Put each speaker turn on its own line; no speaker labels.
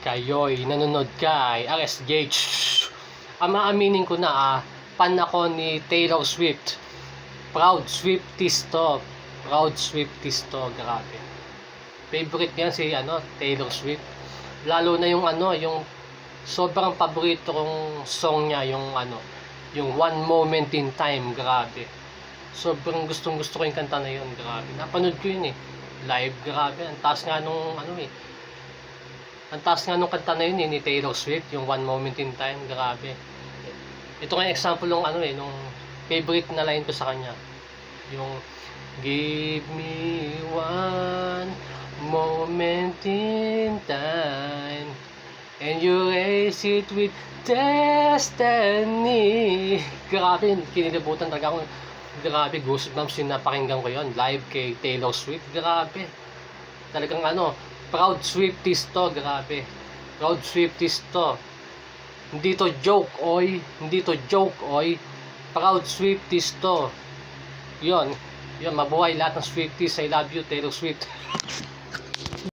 kayo'y nanonood kay RSJ. Aaminin ko na fan ako ni Taylor Swift. Proud Swifties to. Proud Swifties to. Grabe. Favorite niya si Taylor Swift. Lalo na yung yung sobrang paborito kong song niya, yung One Moment in Time. Grabe. Sobrang gustong gusto ko yung kanta na yun. Grabe. Napanood ko yun live. Grabe. Ang taas nga nung ang taas nga nung kanta na yun ni Taylor Swift, yung One Moment in Time. Grabe. Ito nga example nung nung favorite na line ko sa kanya. Yung give me one moment in time and you raise it with destiny. Grabe, kinilibutan talaga ako. Grabe, goosebumps yung napakinggan ko yon live kay Taylor Swift. Grabe. Talagang proud Swifties to. Grabe. Proud Swifties to. Hindi to joke, oy. Hindi to joke, oy. Proud Swifties to. Yon, mabuhay lahat ng Swifties. I love you, Taylor Swift.